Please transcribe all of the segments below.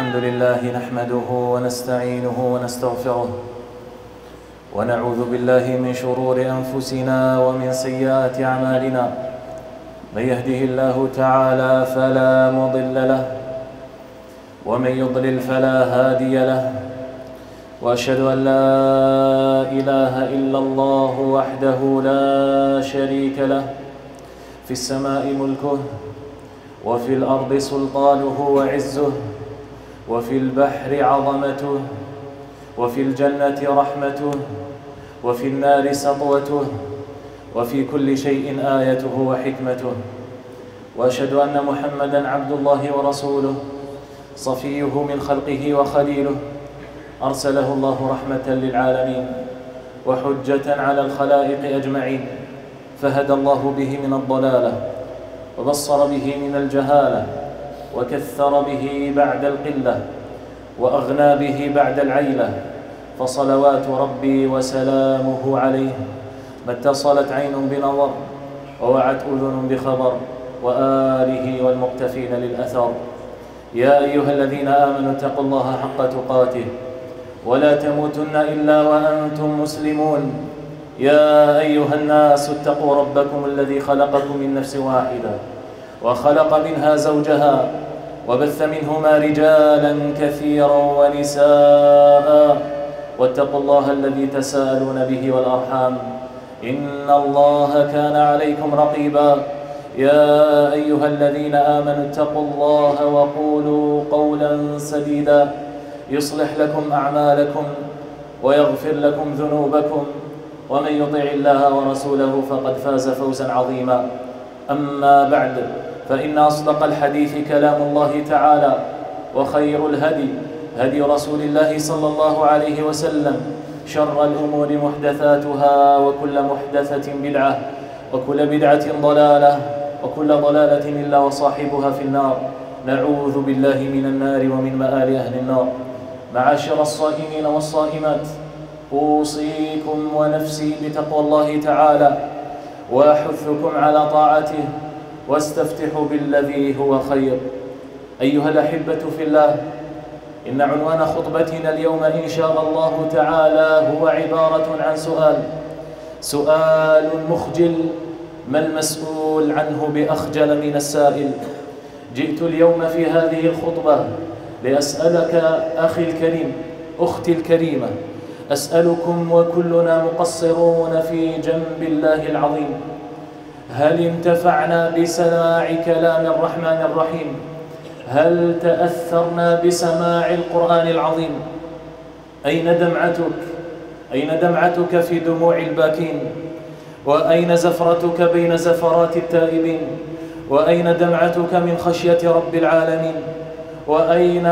الحمد لله نحمده ونستعينه ونستغفره ونعوذ بالله من شرور أنفسنا ومن سيئات أعمالنا. من يهده الله تعالى فلا مضل له ومن يضلل فلا هادي له، وأشهد أن لا إله إلا الله وحده لا شريك له، في السماء ملكه وفي الأرض سلطانه وعزه، وفي البحر عظمته، وفي الجنة رحمته، وفي النار سطوته، وفي كل شيء آيته وحكمته. وأشهد أن محمدًا عبد الله ورسوله، صفيه من خلقه وخليله، أرسله الله رحمة للعالمين وحجة على الخلائق أجمعين، فهدى الله به من الضلالة وبصر به من الجهالة، وكثر به بعد القلة، وأغنى به بعد العيلة، فصلوات ربي وسلامه عليه ما اتصلت عين بنظر ووعت أذن بخبر، وآله والمقتفين للأثر. يا أيها الذين آمنوا اتقوا الله حق تقاته ولا تموتن إلا وأنتم مسلمون. يا أيها الناس اتقوا ربكم الذي خلقكم من نفس واحدة وخلق منها زوجها وبث منهما رجالا كثيرا ونساء، واتقوا الله الذي تساءلون به والأرحام، إن الله كان عليكم رقيبا. يا أيها الذين آمنوا اتقوا الله وقولوا قولا سديدا يصلح لكم أعمالكم ويغفر لكم ذنوبكم، ومن يطع الله ورسوله فقد فاز فوزا عظيما. أما بعد، فإن أصدق الحديث كلام الله تعالى، وخير الهدي هدي رسول الله صلى الله عليه وسلم، شر الأمور محدثاتها، وكل محدثة بدعة، وكل بدعة ضلالة، وكل ضلالة إلا وصاحبها في النار. نعوذ بالله من النار ومن مآل أهل النار. معاشر الصائمين والصائمات، أوصيكم ونفسي بتقوى الله تعالى، وأحثكم على طاعته، واستفتحوا بالذي هو خير. أيها الأحبة في الله، إن عنوان خطبتنا اليوم إن شاء الله تعالى هو عبارة عن سؤال مخجل، ما المسؤول عنه بأخجل من السائل. جئت اليوم في هذه الخطبة لأسألك أخي الكريم، أختي الكريمة، أسألكم وكلنا مقصرون في جنب الله العظيم، هل انتفعنا بسماع كلام الرحمن الرحيم؟ هل تأثرنا بسماع القرآن العظيم؟ أين دمعتك؟ أين دمعتك في دموع الباكين؟ وأين زفرتك بين زفرات التائبين؟ وأين دمعتك من خشية رب العالمين؟ وأين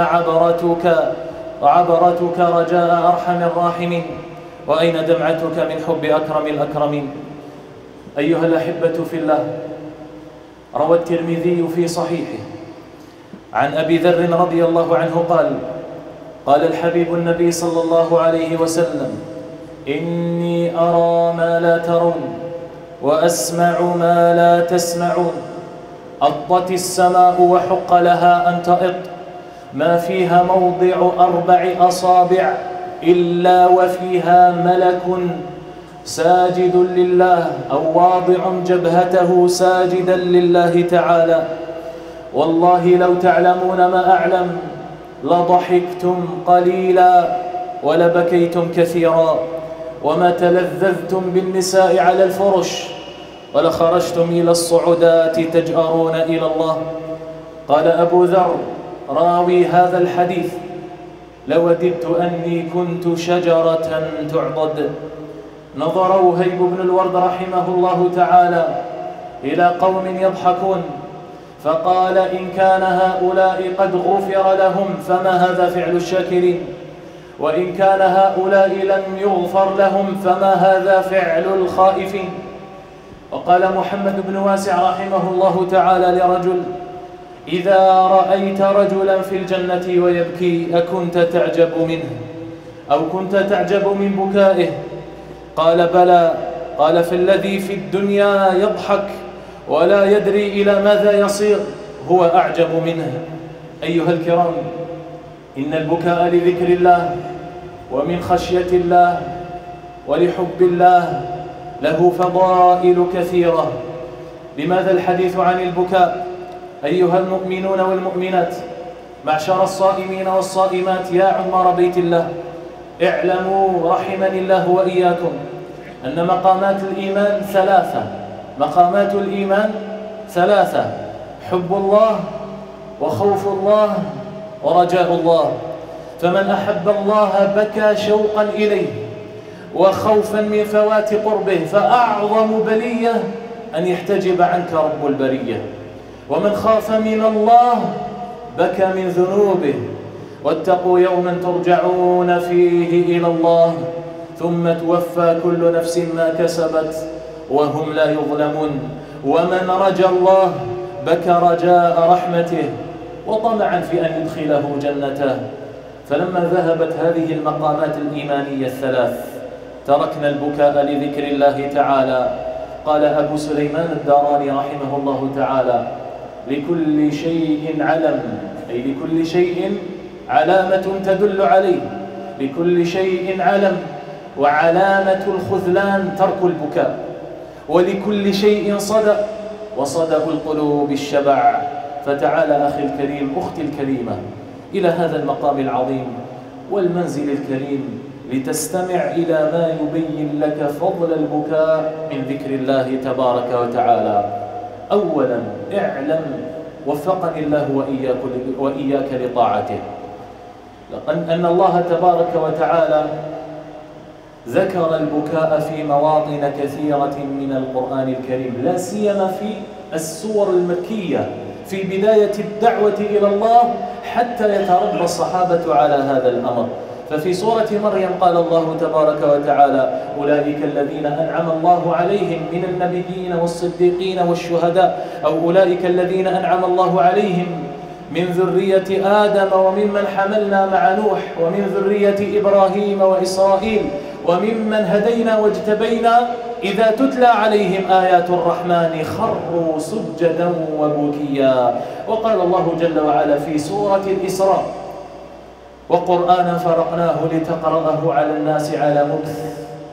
عبرتك رجاء أرحم الراحمين؟ وأين دمعتك من حب أكرم الأكرمين؟ أيها الأحبة في الله، روى الترمذي في صحيحه عن أبي ذر رضي الله عنه قال الحبيب النبي صلى الله عليه وسلم: إني أرى ما لا ترون وأسمع ما لا تسمعون. أطت السماء وحق لها أن تأط، ما فيها موضع 4 أصابع إلا وفيها ملك ساجد لله، أو واضع جبهته ساجدا لله تعالى. والله لو تعلمون ما أعلم لضحكتم قليلا ولبكيتم كثيرا، وما تلذذتم بالنساء على الفرش، ولخرجتم إلى الصعودات تجأرون إلى الله. قال أبو ذر راوي هذا الحديث: لوددت أني كنت شجرة تعضد. نظر وهيب بن الورد رحمه الله تعالى إلى قوم يضحكون، فقال: إن كان هؤلاء قد غفر لهم فما هذا فعل الشاكرين، وإن كان هؤلاء لم يغفر لهم فما هذا فعل الخائفين. وقال محمد بن واسع رحمه الله تعالى لرجل: إذا رأيت رجلا في الجنة ويبكي أكنت تعجب منه أو كنت تعجب من بكائه؟ قال: بلى. قال: فالذي في الدنيا يضحك ولا يدري إلى ماذا يصير هو أعجب منه. أيها الكرام، إن البكاء لذكر الله ومن خشية الله ولحب الله له فضائل كثيرة. لماذا الحديث عن البكاء؟ أيها المؤمنون والمؤمنات، معشر الصائمين والصائمات، يا عمار بيت الله، اعلموا رحمني الله وإياكم أن مقامات الإيمان ثلاثة. مقامات الإيمان ثلاثة: حب الله وخوف الله ورجاء الله. فمن أحب الله بكى شوقا إليه وخوفا من فوات قربه، فأعظم بلية أن يحتجب عنك رب البرية. ومن خاف من الله بكى من ذنوبه. واتقوا يوما ترجعون فيه إلى الله ثم توفى كل نفس ما كسبت وهم لا يظلمون. ومن رجا الله بكى رجاء رحمته وطمعا في أن يدخله جنته. فلما ذهبت هذه المقامات الإيمانية الثلاث تركنا البكاء لذكر الله تعالى. قال أبو سليمان الداراني رحمه الله تعالى: لكل شيء علم، أي لكل شيء علامة تدل عليه، لكل شيء علم، وعلامة الخذلان ترك البكاء. ولكل شيء صدأ، وصدأ القلوب الشبع. فتعال أخي الكريم، أختي الكريمة، إلى هذا المقام العظيم والمنزل الكريم لتستمع إلى ما يبين لك فضل البكاء من ذكر الله تبارك وتعالى. أولا اعلم وفقني الله وإياك لطاعته أن الله تبارك وتعالى ذكر البكاء في مواطن كثيرة من القرآن الكريم، لا سيما في السور المكية في بداية الدعوة إلى الله حتى يتربى الصحابة على هذا الأمر. ففي سورة مريم قال الله تبارك وتعالى: أولئك الذين أنعم الله عليهم من النبيين والصديقين والشهداء، أو أولئك الذين أنعم الله عليهم من ذرية آدم وممن حملنا مع نوح ومن ذرية إبراهيم وإسرائيل وممن هدينا واجتبينا إذا تتلى عليهم آيات الرحمن خروا سجدا وبكيا. وقال الله جل وعلا في سورة الإسراء: وقرآنا فرقناه لتقرأه على الناس على مكث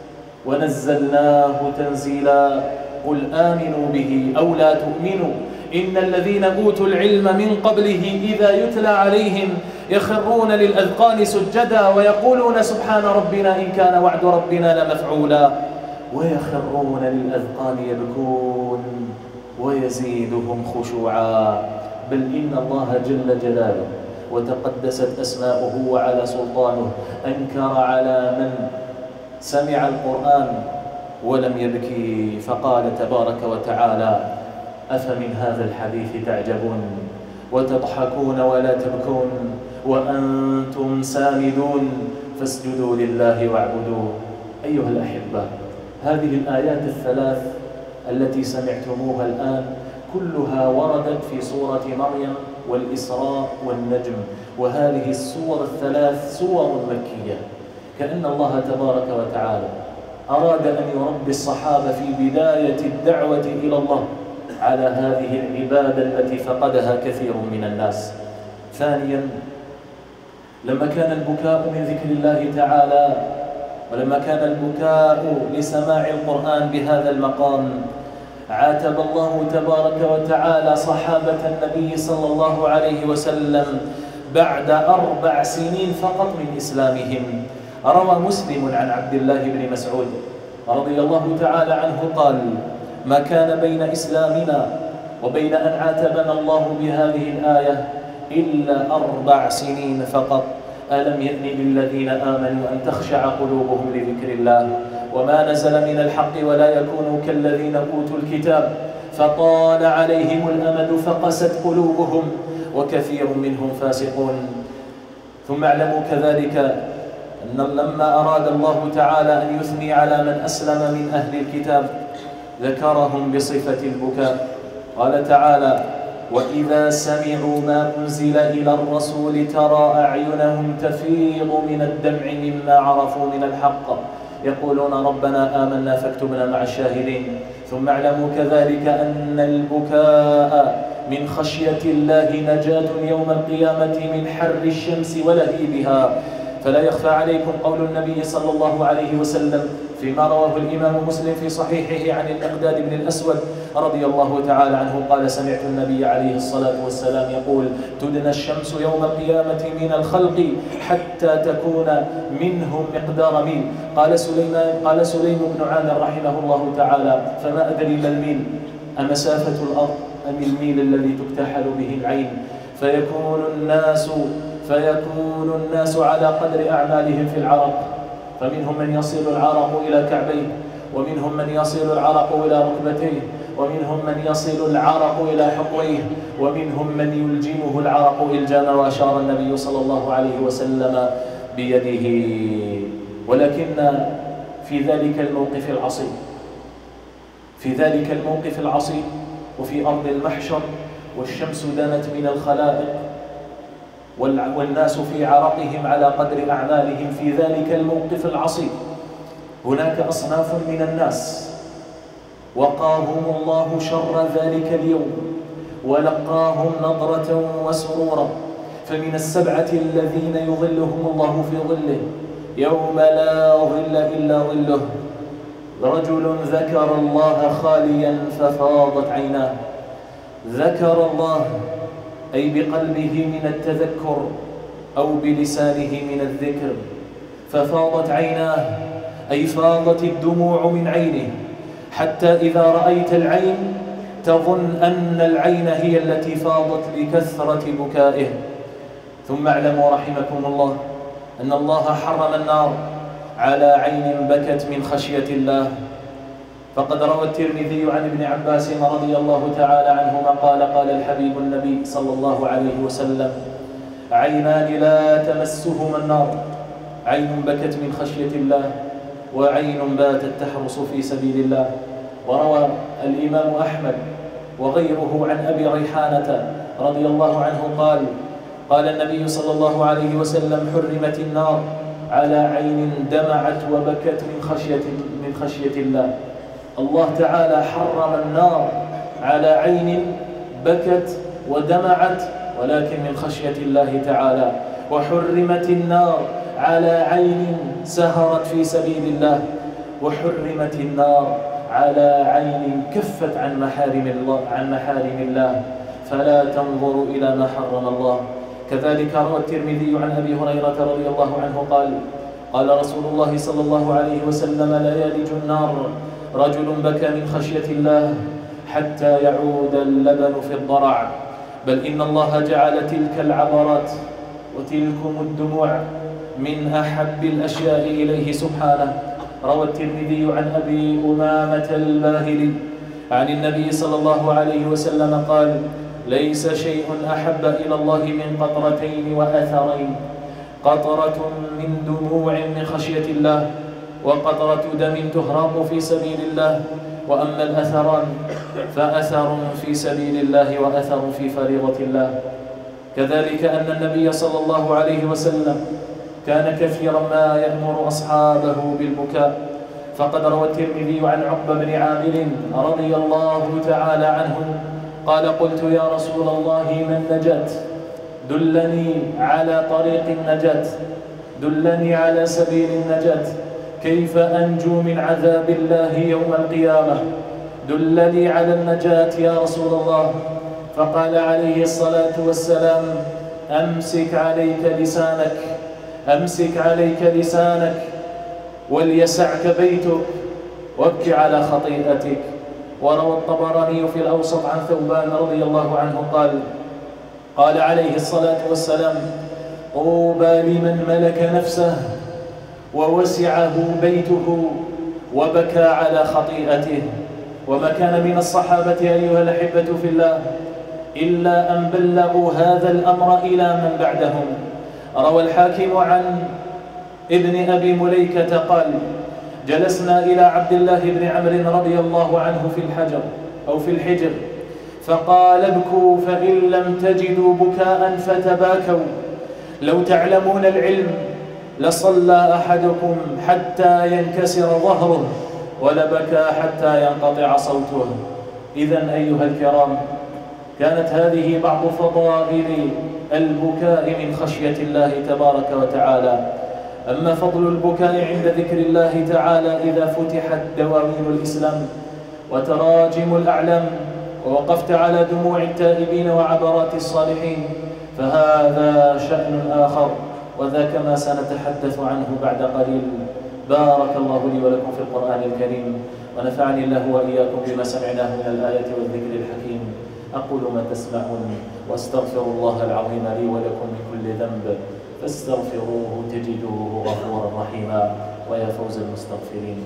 ونزلناه تنزيلا قل آمنوا به أو لا تؤمنوا إن الذين أوتوا العلم من قبله إذا يتلى عليهم يخرون للأذقان سجدا ويقولون سبحان ربنا إن كان وعد ربنا لمفعولا ويخرون للأذقان يبكون ويزيدهم خشوعا. بل إن الله جل جلاله وتقدست أسماؤه وعلى سلطانه أنكر على من سمع القرآن ولم يبكي، فقال تبارك وتعالى: أفمن هذا الحديث تعجبون وتضحكون ولا تبكون وأنتم سامدون فاسجدوا لله واعبدوه. أيها الأحبة، هذه الآيات الثلاث التي سمعتموها الآن كلها وردت في سورة مريم والإسراء والنجم، وهذه السور الثلاث سور مكية. كأن الله تبارك وتعالى أراد أن يربي الصحابة في بداية الدعوة إلى الله على هذه العبادة التي فقدها كثير من الناس. ثانيا، لما كان البكاء من ذكر الله تعالى ولما كان البكاء لسماع القرآن بهذا المقام، عاتب الله تبارك وتعالى صحابة النبي صلى الله عليه وسلم بعد 4 سنين فقط من إسلامهم. روى مسلم عن عبد الله بن مسعود رضي الله تعالى عنه قال: ما كان بين إسلامنا وبين أن عاتبنا الله بهذه الآية إلا 4 سنين فقط. ألم يأن للذين آمنوا أن تخشع قلوبهم لذكر الله وما نزل من الحق ولا يكونوا كالذين أوتوا الكتاب فطال عليهم الأمد فقست قلوبهم وكثير منهم فاسقون. ثم اعلموا كذلك أن لما أراد الله تعالى أن يثني على من أسلم من أهل الكتاب ذكرهم بصفة البكاء. قال تعالى: وإذا سمعوا ما أنزل إلى الرسول ترى أعينهم تفيض من الدمع مما عرفوا من الحق يقولون ربنا آمنا فاكتبنا مع الشاهدين. ثم اعلموا كذلك أن البكاء من خشية الله نجاة يوم القيامة من حر الشمس ولهيبها. فلا يخفى عليكم قول النبي صلى الله عليه وسلم فيما رواه الإمام مسلم في صحيحه عن المقداد بن الأسود رضي الله تعالى عنه قال: سمعت النبي عليه الصلاة والسلام يقول: تدنى الشمس يوم القيامة من الخلق حتى تكون منهم مقدار ميل. قال سليم بن عامر رحمه الله تعالى: فما أدري ما الميل، أمسافة الأرض أم الميل الذي تكتحل به العين؟ فيكون الناس على قدر أعمالهم في العرق، فمنهم من يصل العرق إلى كعبيه، ومنهم من يصل العرق إلى ركبتيه، ومنهم من يصل العرق إلى حقويه، ومنهم من يلجمه العرق إلجاما. وأشار النبي صلى الله عليه وسلم بيده. ولكن في ذلك الموقف العصيب وفي أرض المحشر والشمس دنت من الخلائق والناس في عرقهم على قدر أعمالهم، في ذلك الموقف العصيب هناك أصناف من الناس وقاهم الله شر ذلك اليوم ولقاهم نضرة وسرورا. فمن السبعة الذين يظلهم الله في ظله يوم لا ظل إلا ظله: رجل ذكر الله خاليا ففاضت عيناه. ذكر الله أي بقلبه من التذكر أو بلسانه من الذكر، ففاضت عيناه أي فاضت الدموع من عينه، حتى إذا رأيت العين تظن أن العين هي التي فاضت لكثرة بكائه. ثم اعلموا رحمكم الله أن الله حرم النار على عين بكت من خشية الله. فقد روى الترمذي عن ابن عباس رضي الله تعالى عنهما قال الحبيب النبي صلى الله عليه وسلم: عينان لا تمسهما النار، عين بكت من خشية الله، وعين باتت تحرس في سبيل الله. وروى الإمام أحمد وغيره عن أبي ريحانة رضي الله عنه قال النبي صلى الله عليه وسلم: حرمت النار على عين دمعت وبكت من خشية الله. الله تعالى حرم النار على عين بكت ودمعت ولكن من خشية الله تعالى، وحرمت النار على عين سهرت في سبيل الله، وحرمت النار على عين كفت عن محارم الله فلا تنظر إلى ما حرم الله. كذلك روى الترمذي عن أبي هريرة رضي الله عنه قال رسول الله صلى الله عليه وسلم: لا يلج النار رجل بكى من خشية الله حتى يعود اللبن في الضرع، بل إن الله جعل تلك العبرات وتلكم الدموع من أحب الأشياء إليه سبحانه. روى الترمذي عن أبي أمامة الباهلي عن النبي صلى الله عليه وسلم قال: ليس شيء أحب إلى الله من قطرتين وأثرين: قطرة من دموع من خشية الله، وقطرة دم تهرم في سبيل الله. وأما الأثران فأثر في سبيل الله وأثر في فريضة الله. كذلك أن النبي صلى الله عليه وسلم كان كثيرا ما يأمر أصحابه بالبكاء. فقد روى الترمذي عن عقبة بن عامر رضي الله تعالى عنه قال: قلت يا رسول الله ما النجاة؟ دلني على طريق النجاة، دلني على سبيل النجاة، كيف أنجو من عذاب الله يوم القيامة؟ دلني على النجاة يا رسول الله. فقال عليه الصلاة والسلام: أمسك عليك لسانك وليسعك بيتك وابك على خطيئتك. وروى الطبراني في الأوسط عن ثوبان رضي الله عنه قال عليه الصلاة والسلام: طوبى لمن ملك نفسه ووسعه بيته وبكى على خطيئته. وما كان من الصحابة أيها الأحبة في الله إلا أن بلغوا هذا الأمر إلى من بعدهم. روى الحاكم عن ابن أبي مليكة قال: جلسنا إلى عبد الله بن عمرو رضي الله عنه في الحجر فقال: ابكوا فإن لم تجدوا بكاء فتباكوا، لو تعلمون العلم لصلى أحدكم حتى ينكسر ظهره ولبكى حتى ينقطع صوته. إذن أيها الكرام، كانت هذه بعض فضائل البكاء من خشية الله تبارك وتعالى. أما فضل البكاء عند ذكر الله تعالى إذا فتحت دواوين الإسلام وتراجم الأعلام ووقفت على دموع التائبين وعبرات الصالحين، فهذا شأن آخر، وذاك ما سنتحدث عنه بعد قليل. بارك الله لي ولكم في القرآن الكريم، ونفعني الله وإياكم بما سمعناه من الآية والذكر الحكيم. أقول ما تسمعون، واستغفر الله العظيم لي ولكم من كل ذنب، فاستغفروه تجدوه غفورا رحيما، ويا فوز المستغفرين.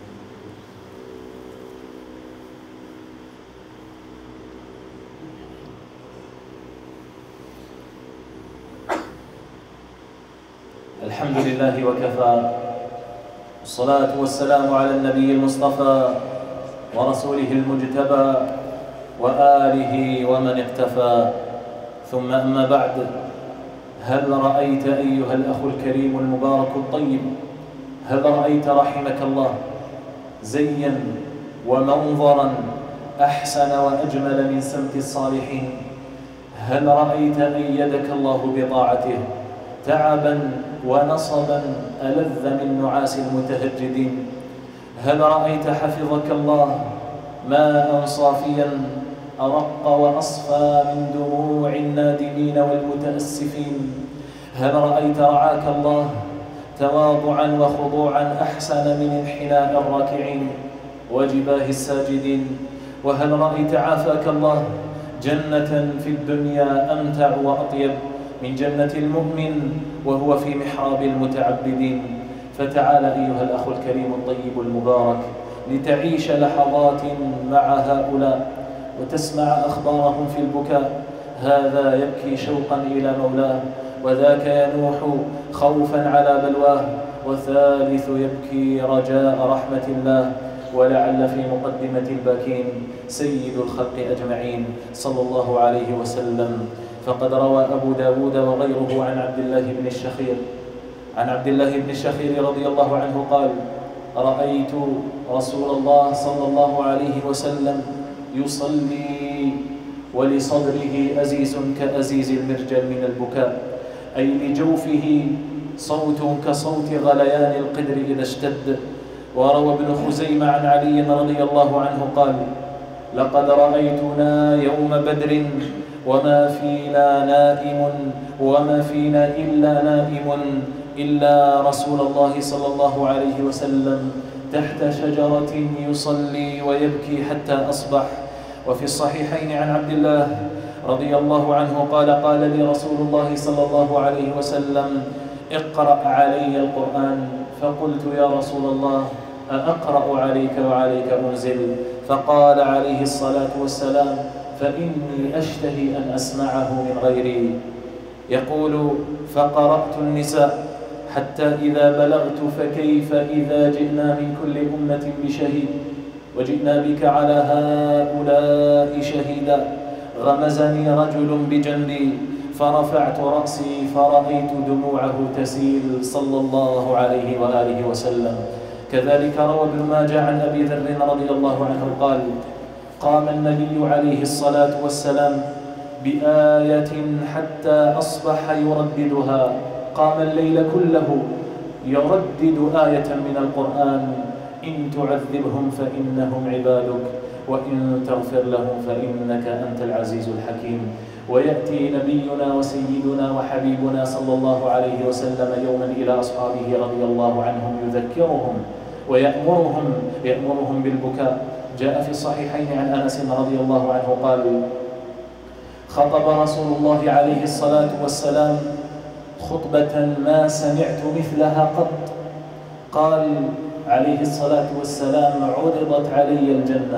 الحمد لله وكفى، والصلاة والسلام على النبي المصطفى ورسوله المجتبى وآله ومن اقتفى، ثم أما بعد. هل رأيت أيها الأخ الكريم المبارك الطيب، هل رأيت رحمك الله زيا ومنظرا أحسن وأجمل من سمت الصالحين؟ هل رأيت أيدك الله بطاعته تعبا ونصبا ألذ من نعاس المتهجدين؟ هل رأيت حفظك الله ماء صافيا أرق وأصفى من دموع النادمين والمتأسفين؟ هل رأيت رعاك الله تواضعا وخضوعا أحسن من انحناء الراكعين وجباه الساجدين؟ وهل رأيت عافاك الله جنة في الدنيا أمتع وأطيب من جنة المؤمن وهو في محراب المتعبدين؟ فتعال أيها الأخ الكريم الطيب المبارك لتعيش لحظات مع هؤلاء وتسمع أخبارهم في البكاء. هذا يبكي شوقا إلى مولاه، وذاك ينوح خوفا على بلواه، والثالث يبكي رجاء رحمة الله. ولعل في مقدمة الباكين سيد الخلق أجمعين صلى الله عليه وسلم. فقد روى أبو داود وغيره عن عبد الله بن الشخير رضي الله عنه قال: رأيت رسول الله صلى الله عليه وسلم يصلي ولصدره أزيز كأزيز المرجل من البكاء، أي لجوفه صوت كصوت غليان القدر إذا اشتد. وروى ابن خزيمة عن علي رضي الله عنه قال: لقد رأيتنا يوم بدر وما فينا إلا نائم إلا رسول الله صلى الله عليه وسلم تحت شجرة يصلي ويبكي حتى أصبح. وفي الصحيحين عن عبد الله رضي الله عنه قال: قال لي رسول الله صلى الله عليه وسلم: اقرأ علي القرآن. فقلت: يا رسول الله، أقرأ عليك وعليك أنزل؟ فقال عليه الصلاة والسلام: فإني أشتهي أن أسمعه من غيري. يقول: فقرأت النساء حتى إذا بلغت: فكيف إذا جئنا من كل أمة بشهيد وجئنا بك على هؤلاء شهيدا؟ غمزني رجل بجنبي فرفعت رأسي فرأيت دموعه تسيل صلى الله عليه وآله وسلم. كذلك روى ابن ماجه عن أبي ذر رضي الله عنه قال: قام النبي عليه الصلاة والسلام بآية حتى أصبح يرددها. قام الليل كله يردد آية من القرآن: إن تعذبهم فإنهم عبادك وإن تغفر لهم فإنك أنت العزيز الحكيم. ويأتي نبينا وسيدنا وحبيبنا صلى الله عليه وسلم يوما إلى أصحابه رضي الله عنهم يذكرهم ويأمرهم بالبكاء. جاء في الصحيحين عن أنس رضي الله عنه قال: خطب رسول الله عليه الصلاة والسلام خطبة ما سمعت مثلها قط. قال عليه الصلاة والسلام: عرضت علي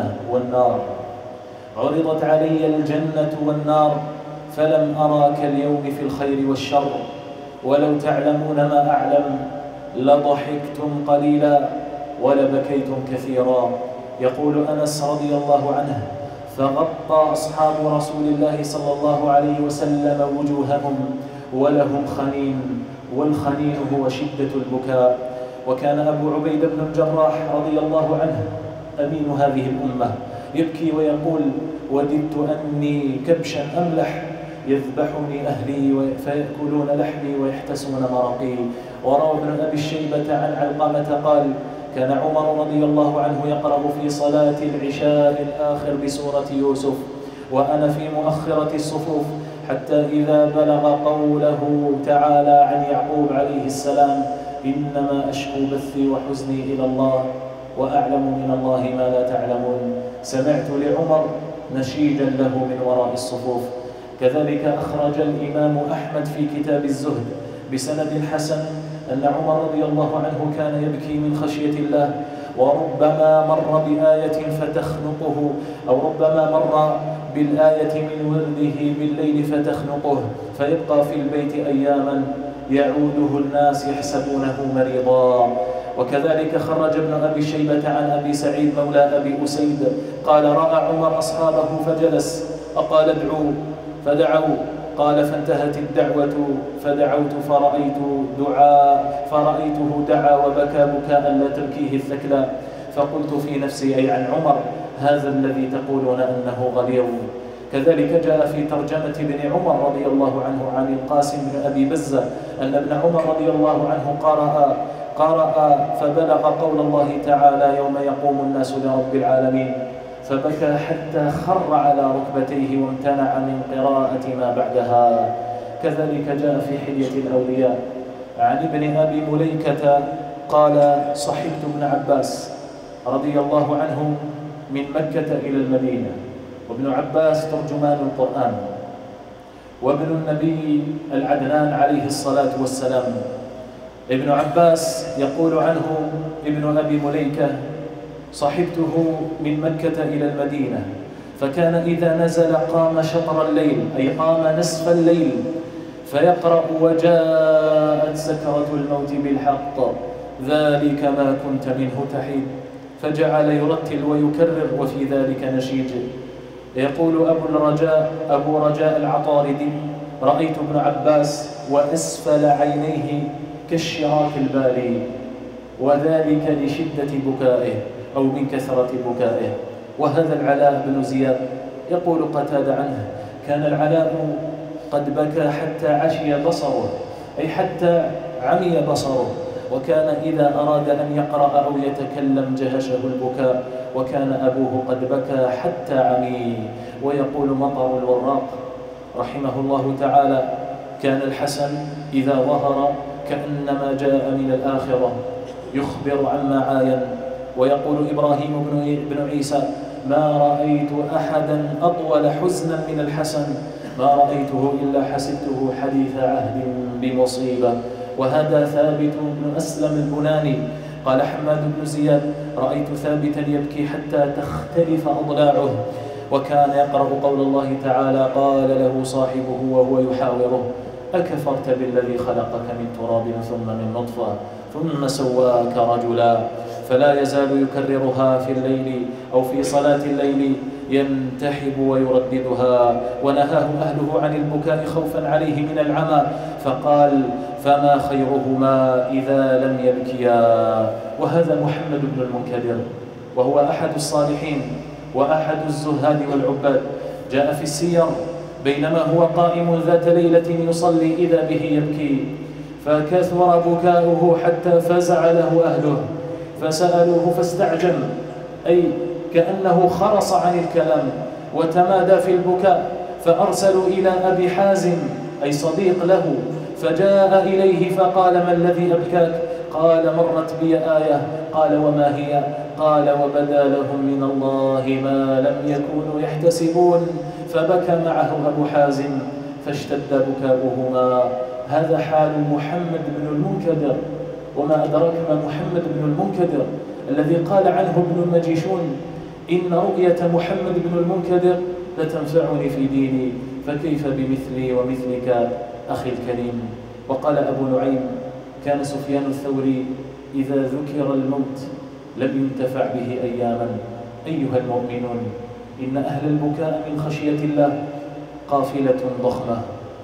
الجنة والنار فلم أرى كاليوم في الخير والشر، ولو تعلمون ما أعلم لضحكتم قليلا ولبكيتم كثيرا. يقول أنس رضي الله عنه: فغطى أصحاب رسول الله صلى الله عليه وسلم وجوههم ولهم خنين، والخنين هو شدة البكاء. وكان أبو عبيدة بن الجراح رضي الله عنه أمين هذه الأمة يبكي ويقول: وددت أني كبشا أملح يذبحني أهلي فيأكلون لحمي ويحتسون مرقي. وروى ابن أبي الشيبة عن علقمة قال: كان عمر رضي الله عنه يقرأ في صلاة العشاء الآخر بسورة يوسف وأنا في مؤخرة الصفوف، حتى إذا بلغ قوله تعالى عن يعقوب عليه السلام: إنما أشكو بثي وحزني إلى الله وأعلم من الله ما لا تعلمون، سمعت لعمر نشيجا له من وراء الصفوف. كذلك أخرج الإمام أحمد في كتاب الزهد بسند حسن أن عمر رضي الله عنه كان يبكي من خشية الله، وربما مر بآية فتخنقه، أو ربما مر بالآية من ورده بالليل فتخنقه، فيبقى في البيت أياما يعوده الناس يحسبونه مريضا. وكذلك خرج ابن أبي شيبة عن أبي سعيد مولى أبي أسيد قال: رأى عمر أصحابه فجلس، فقال: ادعوا، فدعوا، قال: فانتهت الدعوة فدعوت فرأيته دعا وبكى بكاء لا تبكيه الثكلى، فقلت في نفسي: أي عن عمر هذا الذي تقولون أنه غليظ. كذلك جاء في ترجمة ابن عمر رضي الله عنه عن القاسم بن أبي بزة أن ابن عمر رضي الله عنه قرأ فبلغ قول الله تعالى: يوم يقوم الناس لرب العالمين، فبكى حتى خر على ركبتيه وامتنع من قراءة ما بعدها. كذلك جاء في حلية الأولياء عن ابن أبي مليكة قال: صحبت ابن عباس رضي الله عنه من مكة إلى المدينة، وابن عباس ترجمان القرآن وابن النبي العدنان عليه الصلاة والسلام. ابن عباس يقول عنه ابن أبي مليكة: صحبته من مكة إلى المدينة، فكان إذا نزل قام شطر الليل، أي قام نصف الليل، فيقرأ: وجاءت سكرة الموت بالحق ذلك ما كنت منه تحيد، فجعل يرتل ويكرر وفي ذلك نشيج. يقول أبو رجاء العطاردي: رأيت ابن عباس وأسفل عينيه كالشراك البالي، وذلك لشدة بكائه أو من كثرة بكائه. وهذا العلاء بن زياد يقول قتادة عنه: كان العلاء قد بكى حتى عشي بصره، أي حتى عمي بصره، وكان إذا أراد أن يقرأ أو يتكلم جهشه البكاء، وكان أبوه قد بكى حتى عمي. ويقول مطر الوراق رحمه الله تعالى: كان الحسن إذا ظهر كأنما جاء من الآخرة يخبر عما عاين. ويقول إبراهيم بن عيسى: ما رأيت أحدا أطول حزنا من الحسن، ما رأيته إلا حسبته حديث عهد بمصيبة. وهذا ثابت بن أسلم البناني قال: حماد بن زياد: رأيت ثابتا يبكي حتى تختلف أضلاعه، وكان يقرأ قول الله تعالى: قال له صاحبه وهو يحاوره: أكفرت بالذي خلقك من تراب ثم من نطفة ثم سواك رجلا. فلا يزال يكررها في الليل أو في صلاة الليل، ينتحب ويرددها. ونهاه أهله عن البكاء خوفا عليه من العمى، فقال: فما خيرهما إذا لم يبكيا. وهذا محمد بن المنكدر، وهو أحد الصالحين وأحد الزهاد والعباد. جاء في السير: بينما هو قائم ذات ليلة يصلي إذا به يبكي، فكثر بكاؤه حتى فزع له أهله، فسألوه فاستعجل، أي كأنه خرص عن الكلام وتمادى في البكاء، فأرسلوا إلى أبي حازم أي صديق له، فجاء إليه فقال: ما الذي أبكاك؟ قال: مرت بي آية. قال: وما هي؟ قال: وبدا لهم من الله ما لم يكونوا يحتسبون. فبكى معه أبو حازم فاشتد بكاؤهما. هذا حال محمد بن المنكدر. وما أدراك ما محمد بن المنكدر الذي قال عنه ابن المجيشون: إن رؤية محمد بن المنكدر لتنفعني في ديني، فكيف بمثلي ومثلك أخي الكريم. وقال أبو نعيم: كان سفيان الثوري إذا ذكر الموت لم ينتفع به أياما. أيها المؤمنون، إن أهل البكاء من خشية الله قافلة ضخمة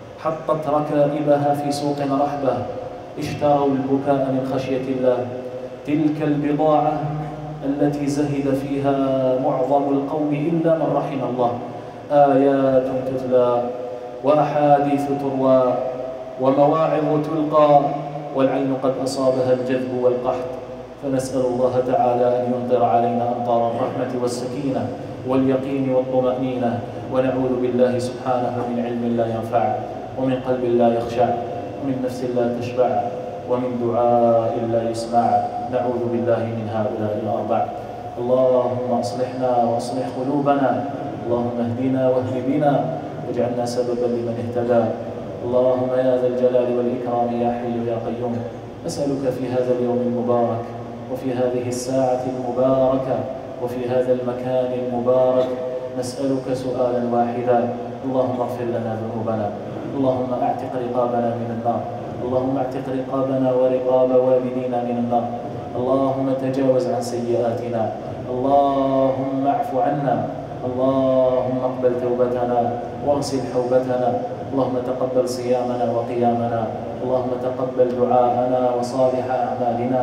حطت ركائبها في سوق رحبة، اشتروا البكاء من خشية الله. تلك البضاعة التي زهد فيها معظم القوم إلا من رحم الله، آيات تتلى وأحاديث تروى ومواعظ تلقى، والعين قد أصابها الجذب والقحط، فنسأل الله تعالى أن يمطر علينا أمطار الرحمة والسكينة واليقين والطمأنينة، ونعوذ بالله سبحانه من علم لا ينفع، ومن قلب لا يخشع، ومن نفس لا تشبع، ومن دعاء لا يسمع. نعوذ بالله من هؤلاء الأربع. اللهم أصلحنا وأصلح قلوبنا، اللهم اهدنا واهد بنا واجعلنا سببا لمن اهتدى. اللهم يا ذا الجلال والإكرام يا حي يا قيوم، أسألك في هذا اليوم المبارك وفي هذه الساعة المباركة وفي هذا المكان المبارك، نسألك سؤالا واحدا: اللهم اغفر لنا ذنوبنا، اللهم اعتق رقابنا من النار، اللهم اعتق رقابنا ورقاب والدينا من النار، اللهم تجاوز عن سيئاتنا، اللهم اعف عنا، اللهم اقبل توبتنا واغسل حوبتنا، اللهم تقبل صيامنا وقيامنا، اللهم تقبل دعاءنا وصالح أعمالنا،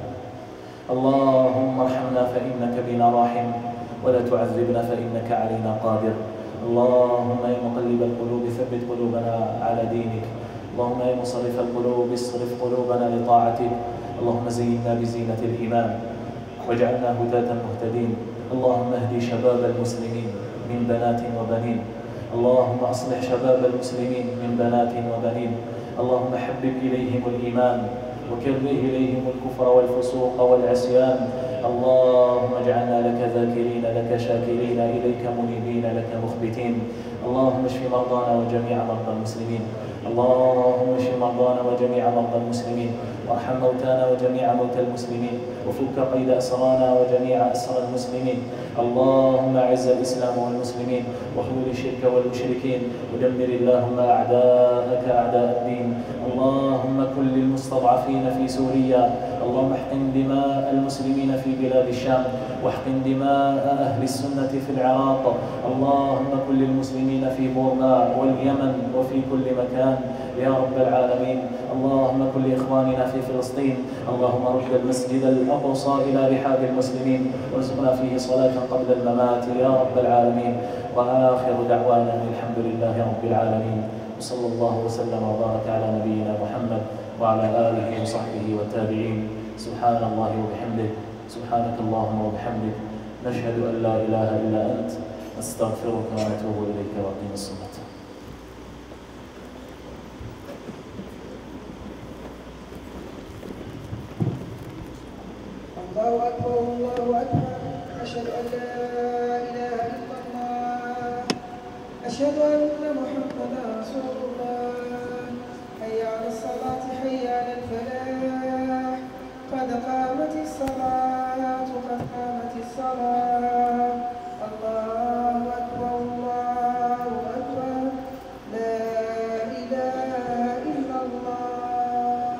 اللهم ارحمنا فإنك بنا راحم، ولا تعذبنا فإنك علينا قادر. اللهم يا مقلب القلوب ثبت قلوبنا على دينك، اللهم يا مصرف القلوب اصرف قلوبنا لطاعتك، اللهم زينا بزينة الإيمان واجعلنا هداة مهتدين. اللهم اهدي شباب المسلمين من بنات وبنين، اللهم أصلح شباب المسلمين من بنات وبنين، اللهم حبب إليهم الإيمان وكره إليهم الكفر والفسوق والعصيان، اللهم اجعلنا لك ذاكرين لك شاكرين إليك منيبين لك مخبتين. اللهم اشف مرضانا وجميع مرضى المسلمين، اللهم اشف مرضانا وجميع مرضى المسلمين، وارحم موتانا وجميع موتى المسلمين، وفك قيد أسرانا وجميع أسرى المسلمين. اللهم أعز الإسلام والمسلمين واخذل الشرك والمشركين، ودمر اللهم أعداءك أعداء الدين. اللهم كن للمستضعفين في سوريا، اللهم احقن دماء المسلمين في بلاد الشام، واحقن دماء أهل السنة في العراق. اللهم كن للمسلمين في بورما واليمن وفي كل مكان يا رب العالمين. اللهم كن لإخواننا في فلسطين، اللهم رد المسجد الأقصى إلى رحاب المسلمين وارزقنا فيه صلاة قبل الممات يا رب العالمين. وآخر دعوانا الحمد لله رب العالمين، وصلى الله وسلم وبارك على نبينا محمد وعلى آله وصحبه والتابعين. سبحان الله وبحمده، سبحانك اللهم وبحمدك، نشهد أن لا إله إلا أنت، نستغفرك ونتوب إليك، وأقم الصلاة. الله أكبر الله أكبر، أشهد أن لا إله إلا الله، أشهد أن محمدا رسول الله، حي على الصلاة حي على الفلاح، قد قامت الصلاة قد قامت الصلاة. الله أكبر الله أكبر، لا إله إلا الله.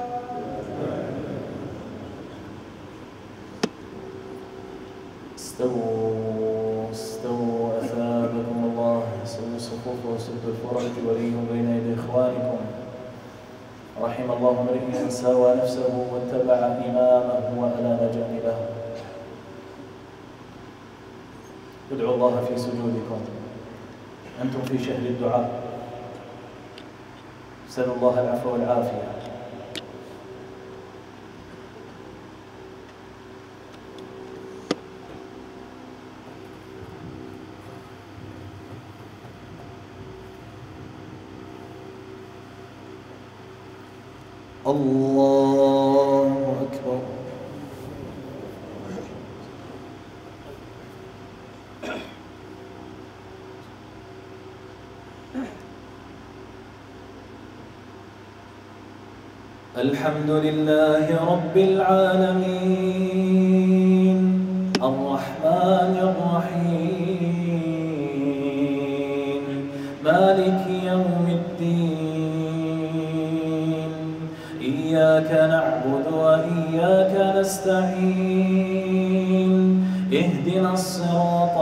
استووا استووا أثابكم الله، سووا الصفوف وسدوا الفرج وليهم بين يدي إخوانكم. رحم الله امرئ ساوى نفسه واتبع إمامه وألان جانبه. ادعوا الله في سجودكم، أنتم في شهر الدعاء، اسألوا الله العفو والعافية. الله أكبر. الحمد لله رب العالمين، الرحمن الرحيم، مالك يوم الدين، إياك نعبد وإياك نستعين، اهدنا الصراط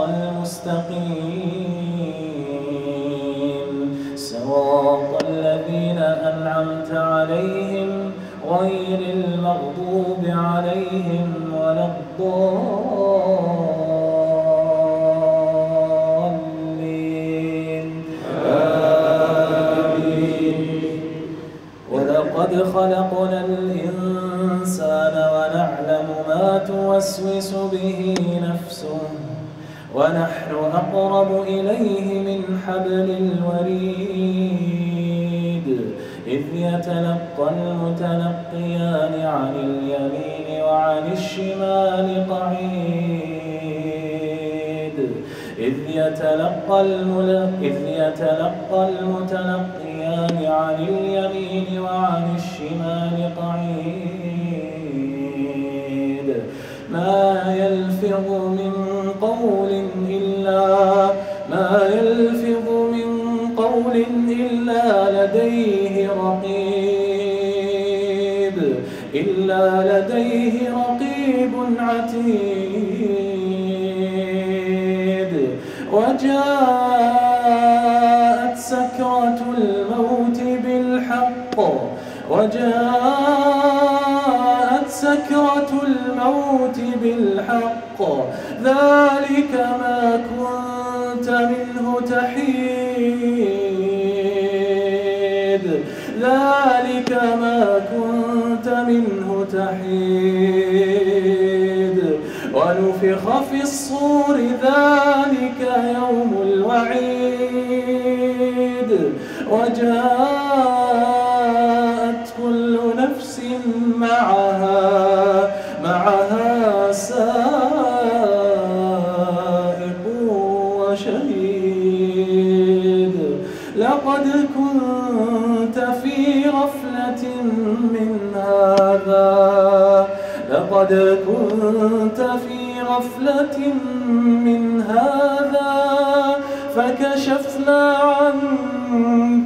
المستقيم، صراط الذين أنعمت عليهم غير المغضوب عليهم ولا الضالين. خلقنا الإنسان ونعلم ما توسوس به نفسه ونحن أقرب إليه من حبل الوريد إذ يتلقى المتلقيان عن اليمين وعن الشمال قعيد إذ يتلقى المتلقيان عن اليمين وعن الشمال قعيد ما يلفظ من قول إلا لديه رقيب عتيد وجاءت سكرة الموت بالحق ذلك ما كنت منه تحيد ونفخ في الصور ذلك يوم الوعيد وجاءت كل نفس معها سائق وشهيد لقد كنت في غفلة من هذا فكشفنا عنك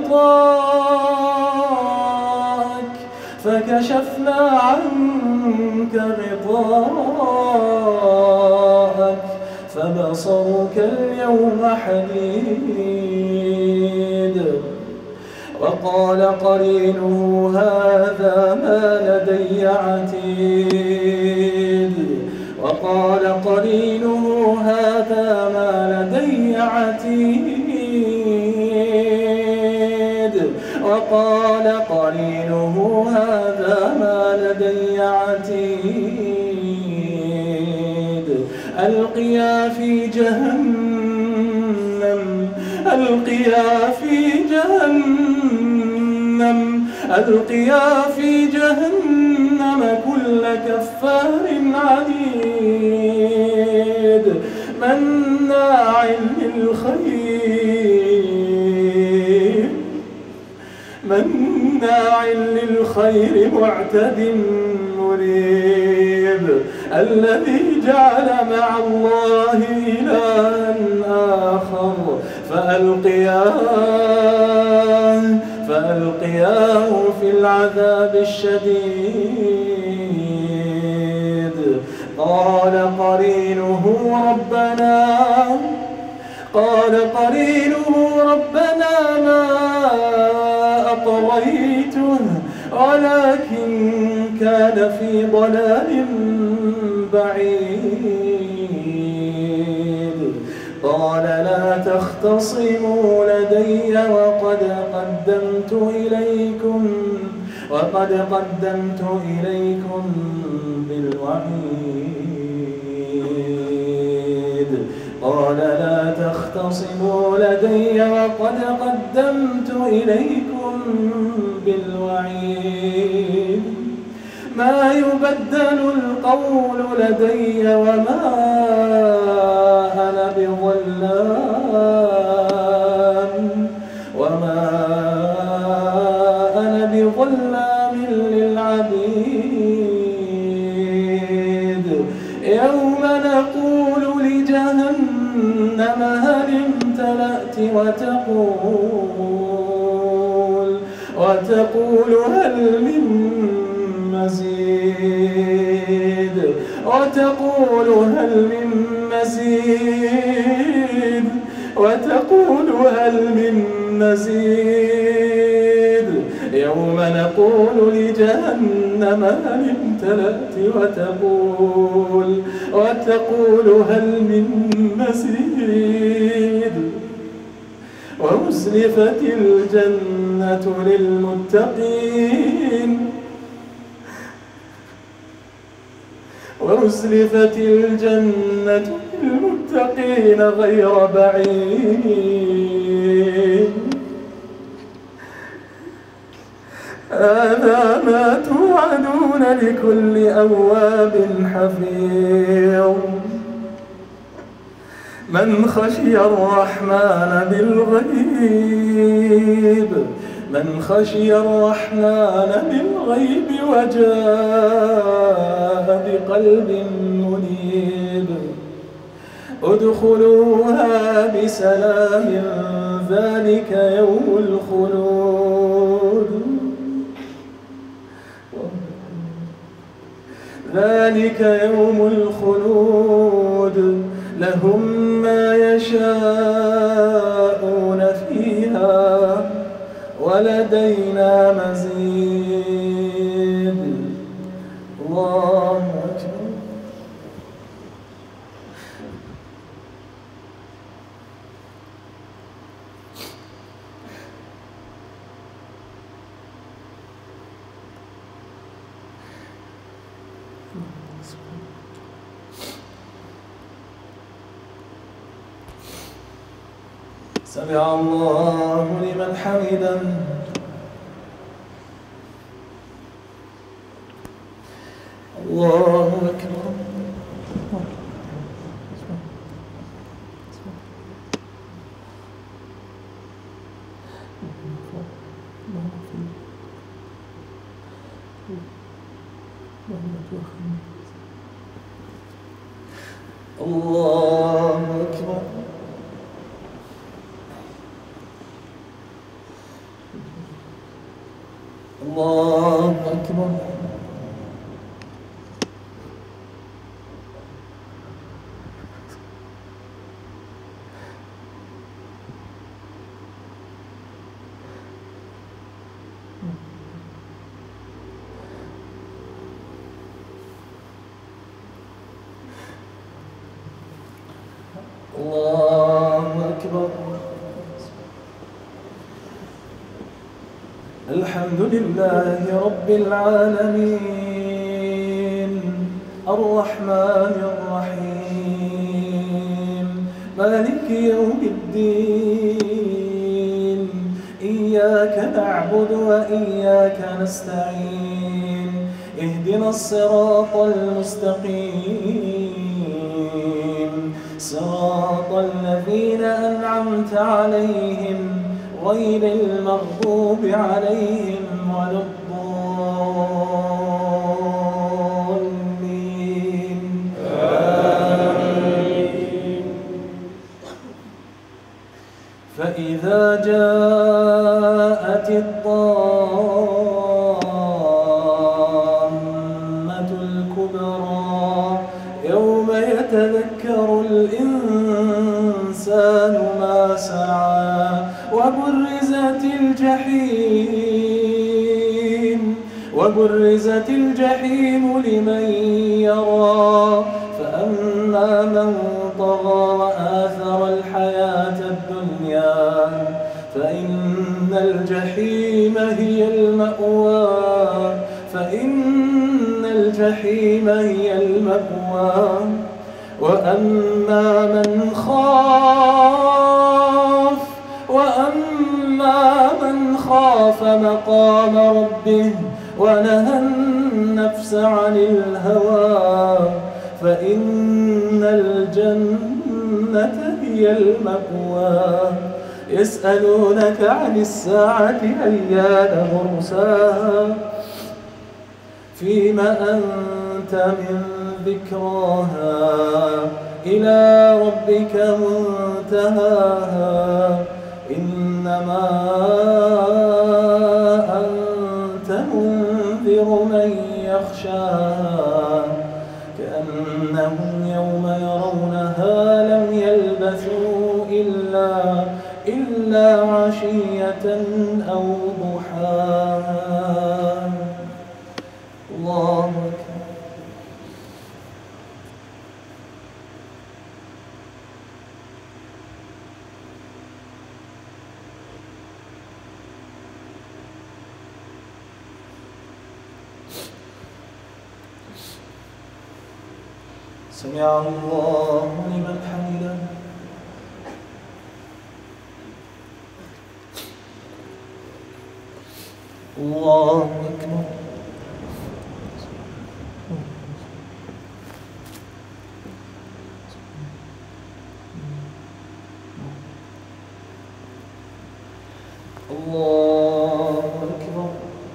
غطاءك فبصرك اليوم حديد وقال قرينه هذا ما لدي عتيد وقال قرينه هذا ما لدي عتيد ألقيا في جهنم كل كفار عنيد مناع للخير معتد مريب الذي جعل مع الله إلها آخر فألقياه في العذاب الشديد قال قرينه ربنا ما أطغيته ولكن كان في ضلال بعيد قال لا تختصموا لدي وقد قدمت إليكم بالوعيد قال لا تختصموا لدي وقد قدمت إليكم بالوعيد ما يبدل القول لدي وما أنا بظلام للعبيد يوم نقول لجهنم هل امتلأت وتقول هل من مزيد يوم نقول لجهنم هل امتلأت وتقول هل من مزيد وأزلفت الجنة للمتقين وأزلفت الجنة للمتقين غير بعيد. هذا ما توعدون لكل أواب حفيظ. من خشي الرحمن بالغيب، من خشي الرحمن بالغيب وجاء بقلب منيب. ادخلوها بسلام ذلك يوم الخلود، ذلك يوم الخلود. لهم ما يشاءون فيها ولدينا مزيد. الله أكبر. سمع الله لمن حمده. الله أكبر. الله أكبر. الله أكبر. الله أكبر. الحمد لله رب العالمين الرحمن الرحيم مالك يوم الدين. إياك نعبد وإياك نستعين. اهدنا الصراط المستقيم، صراط الذين أنعمت عليهم غير المغضوب عليهم ولا الضالين. آمين. فإذا جاءت الطامة الكبرى يوم يتذكر الإنسان ما سعى وبرزت الجحيم لمن يرى. فأما من طغى وآثر الحياة الدنيا فإن الجحيم هي المأوى. وأما من خاف مقام ربه ونهى النفس عن الهوى فإن الجنة هي المأوى. يسألونك عن الساعة أيان مرساها فيما أنت من ذكراها إلى ربك منتهاها. إنما أنت منذر من يخشاها كأنهم يوم يرونها لم يلبثوا إلا عشية أو ضحاها. الله أكبر. سمع الله لمن حمده. الله أكبر. الله أكبر.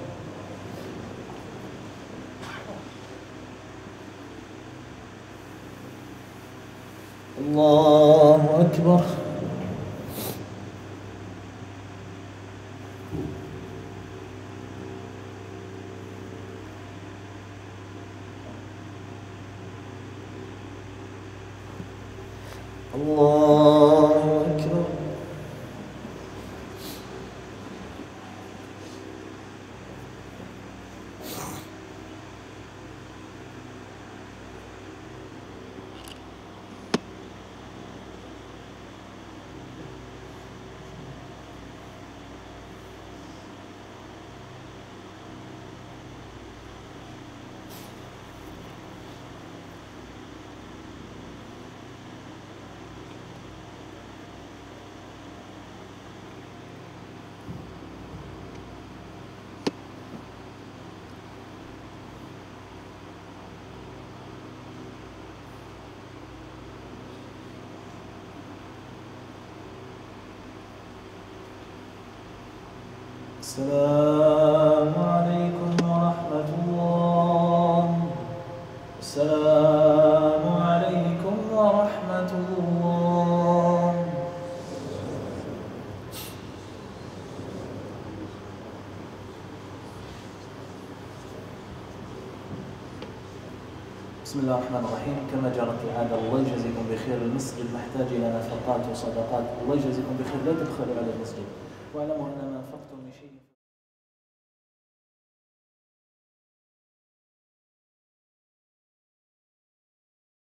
الله أكبر. الله أكبر. السلام عليكم ورحمة الله. السلام عليكم ورحمة الله. بسم الله الرحمن الرحيم. كما جرت العادة، الله يجزيكم بخير. المسجد محتاج إلى نفقات وصدقات. الله يجزيكم بخير. لا تبخلوا على المسجد، واعلموا أن ما أنفقتم من شيء